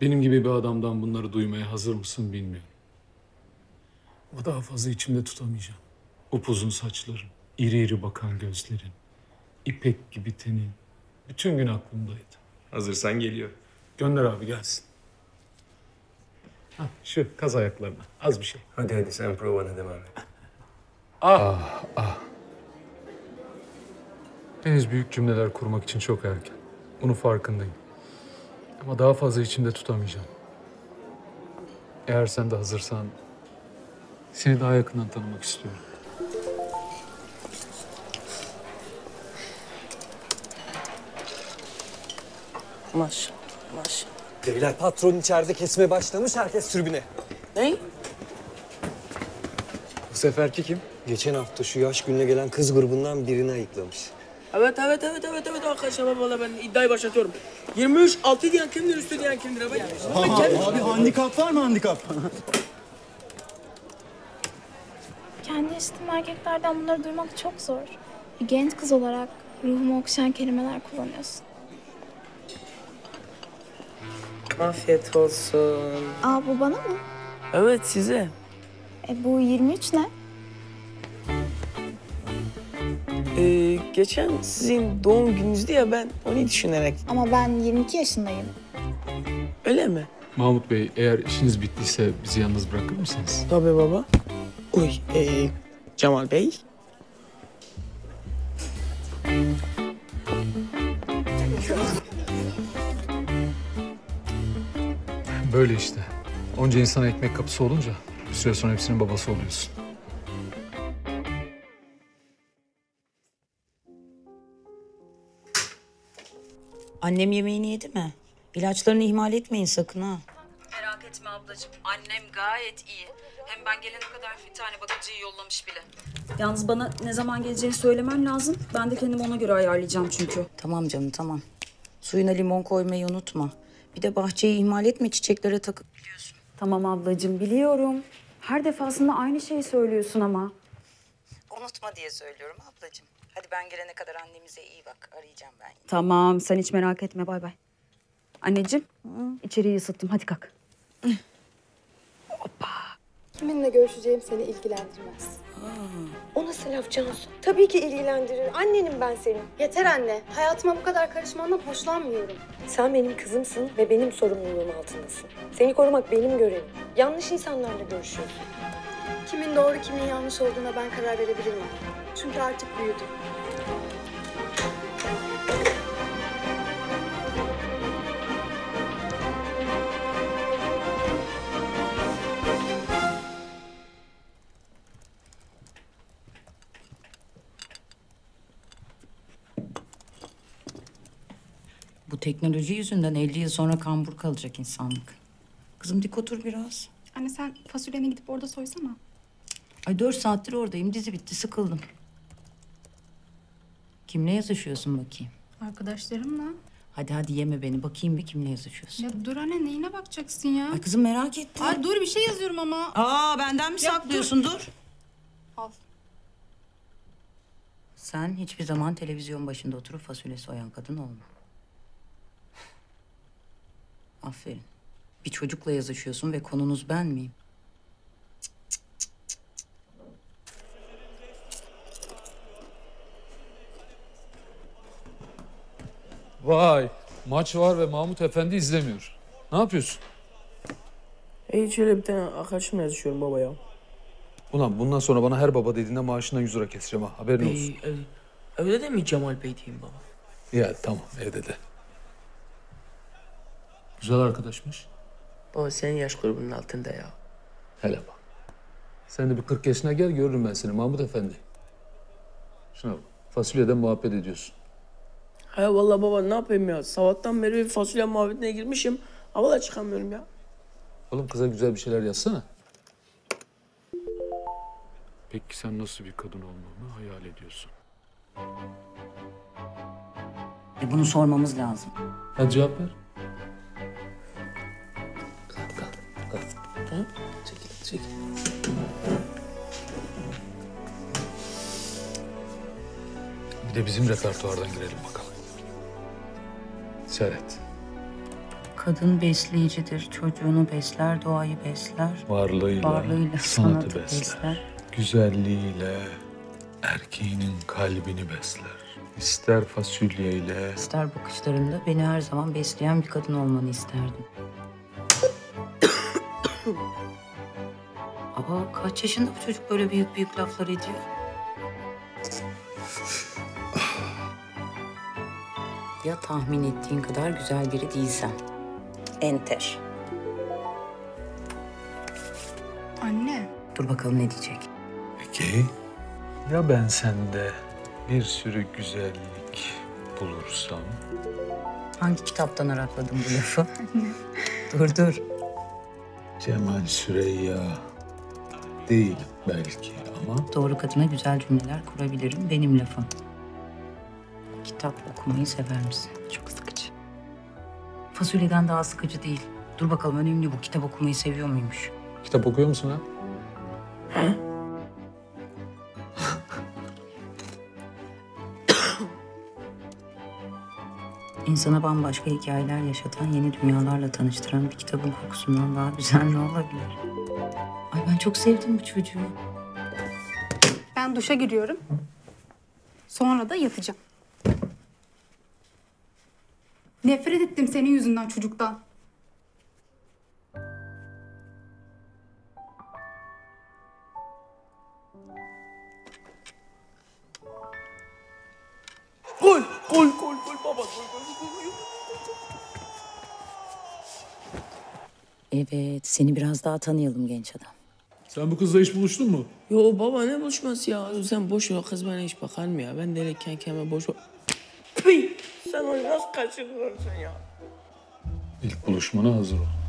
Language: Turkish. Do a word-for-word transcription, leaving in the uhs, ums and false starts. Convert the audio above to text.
Benim gibi bir adamdan bunları duymaya hazır mısın bilmiyorum. Ama daha fazla içimde tutamayacağım. Upuzun saçların, iri iri bakan gözlerin, ipek gibi tenin. Bütün gün aklımdaydı. Hazırsan geliyor. Gönder abi gelsin. Ha, şu kaz ayaklarına. Az bir şey. Hadi hadi sen provana devam et. Ah, ah. Henüz büyük cümleler kurmak için çok erken. Bunun farkındayım. Ama daha fazla içimde tutamayacağım. Eğer sen de hazırsan seni daha yakından tanımak istiyorum. Maşallah, maşallah. Beyler patron içeride kesmeye başlamış, herkes tribüne. Ne? Bu seferki kim? Geçen hafta şu yaş gününe gelen kız grubundan birini ayıklamış. Evet, evet, evet, evet, evet arkadaşlar. Valla ben iddiayı başlatıyorum. yirmi üç, altı diyen kimdir, üstü diyen kimdir abi? Abi, abi handikap var mı handikap? Kendi yaşadığım erkeklerden bunları duymak çok zor. Bir genç kız olarak ruhumu okşayan kelimeler kullanıyorsun. Afiyet olsun. Aa bu bana mı? Evet size. E bu yirmi üç ne? Ee, geçen sizin doğum gününüzdü ya ben onu düşünerek. Ama ben yirmi iki yaşındayım. Öyle mi? Mahmut Bey, eğer işiniz bittiyse bizi yalnız bırakır mısınız? Tabii baba. Uy, ee, Cemal Bey. Böyle işte. Onca insana ekmek kapısı olunca bir süre sonra hepsinin babası oluyorsun. Annem yemeğini yedi mi? İlaçlarını ihmal etmeyin sakın ha. Merak etme ablacığım. Annem gayet iyi. Hem ben gelene kadar bir tane bakıcıyı yollamış bile. Yalnız bana ne zaman geleceğini söylemen lazım. Ben de kendimi ona göre ayarlayacağım çünkü. Tamam canım tamam. Suyuna limon koymayı unutma. Bir de bahçeyi ihmal etme, çiçeklere takıp biliyorsun. Tamam ablacığım biliyorum. Her defasında aynı şeyi söylüyorsun ama. Unutma diye söylüyorum ablacığım. Hadi ben gelene kadar annemize iyi bak. Arayacağım ben yine. Tamam sen hiç merak etme bay bay. Anneciğim içeriği ısıttım hadi kalk. Kiminle görüşeceğim seni ilgilendirmez. O nasıl laf Cansu? Tabii ki ilgilendirir. Annenim ben senin. Yeter anne. Hayatıma bu kadar karışmandan hoşlanmıyorum. Sen benim kızımsın ve benim sorumluluğum altındasın. Seni korumak benim görevim. Yanlış insanlarla görüşüyorsun. Kimin doğru kimin yanlış olduğuna ben karar verebilirim. Çünkü artık büyüdüm. Bu teknoloji yüzünden elli yıl sonra kambur kalacak insanlık. Kızım dik otur biraz. Anne sen fasulyeni gidip orada soysana. Ay dört saattir oradayım. Dizi bitti. Sıkıldım. Kimle yazışıyorsun bakayım? Arkadaşlarımla. Hadi hadi yeme beni. Bakayım bir kimle yazışıyorsun. Ya dur anne neyine bakacaksın ya? Ay kızım merak ettim. Ay dur bir şey yazıyorum ama. Aa benden mi Ya saklıyorsun? Dur. Al. Sen hiçbir zaman televizyon başında oturup fasulye soyan kadın olma. Aferin. Bir çocukla yazışıyorsun ve konunuz ben miyim? Vay, maç var ve Mahmut Efendi izlemiyor. Ne yapıyorsun? Hiç öyle bir tane arkadaşımla yazışıyorum baba ya. Ulan bundan sonra bana her baba dediğinde maaşından yüz lira keseceğim ha. Haberin olsun. Bey, ev, evde de mi Cemal Bey diyeyim baba? Ya tamam, evde de. Güzel arkadaşmış. Baba senin yaş grubunun altında ya. Hele bak. Sen de bir kırk yaşına gel, görürüm ben seni Mahmut Efendi. Şuna bak, fasulyeden muhabbet ediyorsun. He vallahi baba ne yapayım ya? Sabahtan beri bir fasulye muhabbetine girmişim. Havalar çıkamıyorum ya. Oğlum kıza güzel bir şeyler yazsana. Peki sen nasıl bir kadın olmamı hayal ediyorsun? E bunu sormamız lazım. Hadi cevap ver. Ha? Çekil, çekil. Bir de bizim repertuardan girelim bakalım. Seyret. Kadın besleyicidir, çocuğunu besler, doğayı besler. Varlığıyla, Varlığıyla sanatı, sanatı besler. besler. Güzelliğiyle erkeğinin kalbini besler. İster fasulyeyle, İster bakışlarında beni her zaman besleyen bir kadın olmanı isterdim. Aa, kaç yaşında bu çocuk böyle büyük büyük laflar ediyor? Ya tahmin ettiğin kadar güzel biri değilsen? Enter. Anne. Dur bakalım ne diyecek. peki ya ben sende bir sürü güzellik bulursam? Hangi kitaptan arakladın bu lafı? Dur dur. Cemal Süreyya değil belki ama Doğru kadına güzel cümleler kurabilirim. Benim lafım. Kitap okumayı sever misin? Çok sıkıcı. Fasulyeden daha sıkıcı değil. Dur bakalım önemli bu. Kitap okumayı seviyor muymuş? kitap okuyor musun ha? İnsana bambaşka hikayeler yaşatan, yeni dünyalarla tanıştıran bir kitabın kokusundan daha güzel ne olabilir? Ay ben çok sevdim bu çocuğu. Ben duşa giriyorum. Sonra da yatacağım. Nefret ettim senin yüzünden çocuktan. Gol, gol, gol, gol baba, gol, gol, gol, gol. Evet, seni biraz daha tanıyalım genç adam. Sen bu kızla hiç buluştun mu? Yo baba ne buluşması ya? Sen boş ver, kız bana hiç bakar mı ya? Ben deli kenkeme boş ver. Pıy! Sen onu nasıl kaçırıyorsun ya? İlk buluşmana hazır ol.